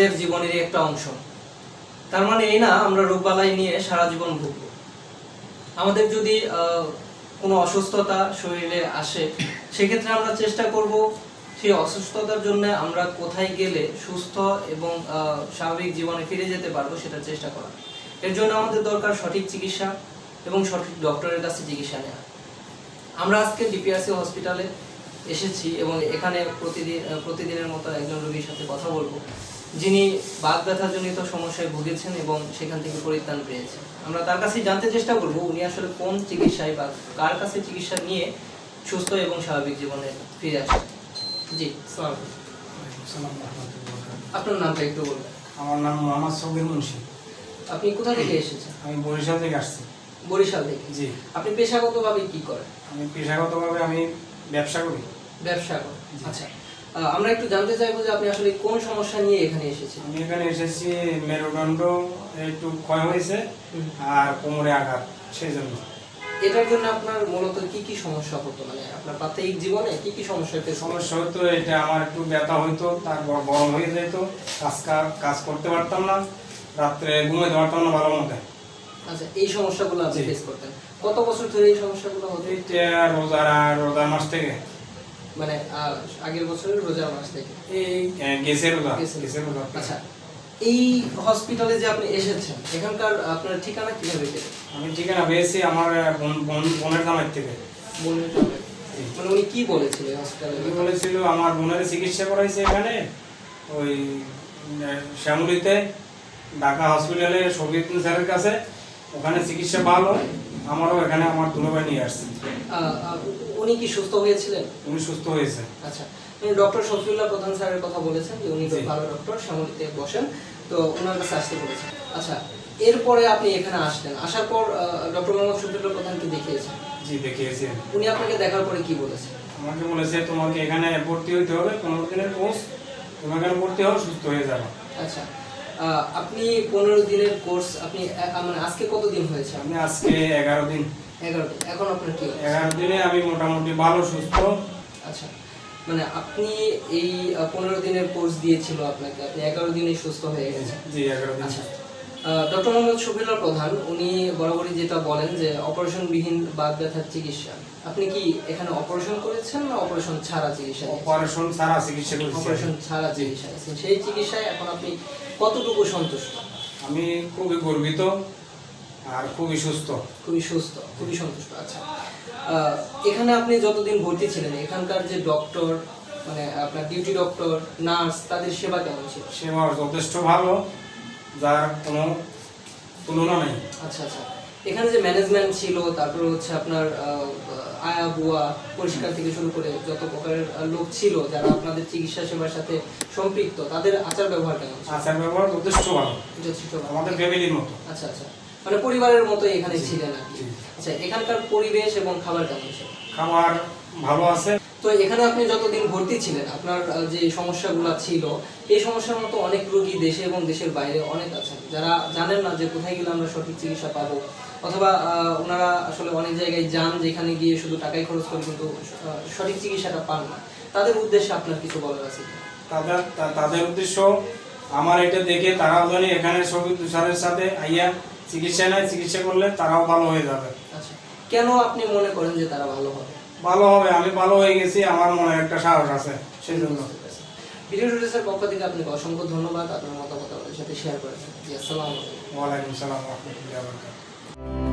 আমাদের জীবনের একটা অংশ। তার মানে এই না আমরা রোগবালাই নিয়ে সারা জীবন ভুগব। আমাদের যদি কোনো অসুস্থতা শরীরে আসে, সেক্ষেত্রে আমরা চেষ্টা করব সেই অসুস্থতার জন্য আমরা কোথায় গেলে সুস্থ এবং স্বাভাবিক জীবনে ফিরে যেতে পারবো সেটা চেষ্টা করা। এর জন্য আমাদের দরকার সঠিক চিকিৎসা এবং সঠিক ডক্টরের কাছে চিকিৎসা নেওয়া। আমরা আজকে ডিপিআরসি হসপিটালে এসেছি এবং এখানে প্রতিদিনের মতো একজন রোগীর সাথে কথা বলবো, যিনি বাত ব্যথাজনিত সমস্যায় ভুগেছেন এবং সেখান থেকে পরিত্রাণ পেয়েছেন। আমরা তার কাছে জানতে চেষ্টা করব উনি আসলে কোন চিকিৎসায় বা কার কাছে চিকিৎসা নিয়ে সুস্থ এবং স্বাভাবিক জীবনে ফিরে আসেন। জি, আসসালামু আলাইকুম। আপনার নামটা একটু বলবেন। আমার নাম মোহাম্মদ সৌগির মুন্সি। আপনি কোথা থেকে এসেছেন? আমি বরিশাল থেকে আসছি। বরিশাল থেকে? জি। আপনি পেশাগতভাবে কি করেন? আমি পেশাগতভাবে ব্যবসা করি। ব্যবসা করেন, আচ্ছা। আমরা একটু জানতে চাইবো যে আপনি আসলে কোন সমস্যা নিয়ে এখানে এসেছেন? আমি এখানে এসেছি মেরুদণ্ড একটু ক্ষয় হয়েছে আর কোমরে আঘাত, সেই জন্য। এটার জন্য আপনার মূলত কি কি সমস্যা হতো, মানে আপনার প্রাত্যহিক জীবনে কি কি সমস্যা হতো? এটা আমার একটু ব্যথা হইতো, তারপর গরম হয়ে যেত, কাজ করতে পারতাম না, রাত্রে ঘুমাইতে পারতাম না ভালো মতো। আচ্ছা, এই সমস্যাগুলো আপনি ফেস করতেন কত বছর ধরে? এই সমস্যাগুলো হতো এটা রোজার মাস থেকে, মানে আগের বছরের রোজার মাস থেকে? গেছে রোজা। আচ্ছা, এই হসপিটালে যে আপনি এসেছেন, এখানকার আপনার ঠিকানা কিভাবে পেলেন? আমি ঠিকানা পেয়েছি আমার বোনের জামাই থেকে। বোনের জামাই? মানে উনি কি বলেছিল হসপিটালে? উনি বলেছিল আমার বোনের চিকিৎসা করাইছে এখানে ওই শ্যামলীতে, ঢাকা হসপিটালে শফিক স্যারের কাছে, ওখানে চিকিৎসা ভালো। আমারও এখানে আমার দুলাভাই নিয়ে আসছে। উনি কি সুস্থ হয়েছিলেন? উনি সুস্থ হয়েছে। আচ্ছা, ডক্টর শফিউল্লাহ প্রধান স্যারের কথা বলেছেন যে উনি ভালো ডক্টর, শ্যামলীতে বসেন, তো ওনার কাছে আসতে বলেছেন। আচ্ছা, এরপরে আপনি এখানে আসলেন, আসার পর ডক্টর মোহাম্মদ শফিউল্লাহ প্রধানকে দেখিয়েছেন? জি, দেখিয়েছি। উনি আপনাকে দেখার পরে কি বলেছেন? আমাকে বলেছে তোমাকে এখানে ভর্তি হইতে হবে, 15 দিনের কোর্স, তুমি এখানে ভর্তি হও, সুস্থ হয়ে যাবে। আচ্ছা, আপনি 15 দিনের কোর্স, আপনি মানে আজকে কত দিন হয়েছে? আমি আজকে 11 দিন। 11 দিন। এখন আপনার কি? 11 দিনে আমি মোটামুটি ভালো সুস্থ। আচ্ছা, মানে আপনি এই 15 দিনের কোর্স দিয়েছিল আপনাকে, আপনি 11 দিনেই সুস্থ হয়ে গেছেন? জি, 11 দিন। আচ্ছা, ডক্টর মোহাম্মদ শফিউল্লাহ প্রধান উনি বরাবরই যেটা বলেন যে অপারেশনবিহীন বাত ব্যথার চিকিৎসা, আপনি কি এখানে অপারেশন করেছেন না অপারেশন ছাড়া চিকিৎসা? অপারেশন ছাড়া চিকিৎসা করেছি। অপারেশন ছাড়া চিকিৎসা, সেই চিকিৎসায় এখন আপনি কতটুকু সন্তুষ্ট? আমি খুবই গর্বিত আর খুবই সুস্থ। খুবই সুস্থ, খুবই সন্তুষ্ট। আচ্ছা, এখানে আপনি যতদিন ভর্তি ছিলেন, এখানকার যে ডক্টর, মানে আপনার ডিউটি ডক্টর, নার্স, তাদের সেবা কেমন ছিল? সেবা যথেষ্ট ভালো, যার কোনো তুলনা নেই। আচ্ছা আচ্ছা, এখানে যে ম্যানেজমেন্ট ছিল, তারপরে হচ্ছে আপনার আয়া বুয়া পরিষ্কার থেকে শুরু করে যত প্রকারের লোক ছিল যারা আপনাদের চিকিৎসা সেবার সাথে সম্পৃক্ত, তাদের আচার ব্যবহার কেমন? আচার ব্যবহার যথেষ্ট ভালো, আমাদের ফ্যামিলির মতো। আচ্ছা আচ্ছা, মানে পরিবারের মতো এখানে ছিলেন আর কি। আচ্ছা, এখানকার পরিবেশ এবং খাবার কেমন ছিল? খাবার ভালো আছে। তো এখানে আপনি যতদিন ভর্তি ছিলেন, আপনার যে সমস্যাগুলো ছিল, এই সমস্যার মতো অনেক রোগী দেশে এবং দেশের বাইরে অনেক আছেন যারা জানেন না যে কোথায় গেলে আমরা সঠিক চিকিৎসা পাবো, অথবা ওনারা আসলে অনেক জায়গায় যান যেখানে গিয়ে শুধু টাকাই খরচ করে কিন্তু সঠিক চিকিৎসাটা পান না। তাদের উদ্দেশ্যে আপনার কিছু বলার আছে? তাদের উদ্দেশ্য আমার এটা দেখে তারাও জানি এখানে শফিক স্যারের সাথে আইয়া চিকিৎসা নেয়, চিকিৎসা করলে তারাও ভালো হয়ে যাবে। আচ্ছা, কেন আপনি মনে করেন যে তারা ভালো হবে? ভালো হবে, আমি ভালো হয়ে গেছি, আমার মনে একটা সাহস আছে, সেই জন্য। ভিডিও টুডেসের পক্ষ থেকে আপনাকে অসংখ্য ধন্যবাদ আপনার মতামত আমাদের সাথে শেয়ার করেছেন। আসসালামু আলাইকুম। ওয়ালাইকুম আসসালাম ওয়া রাহমাতুল্লাহি ওয়া বারাকাতুহু।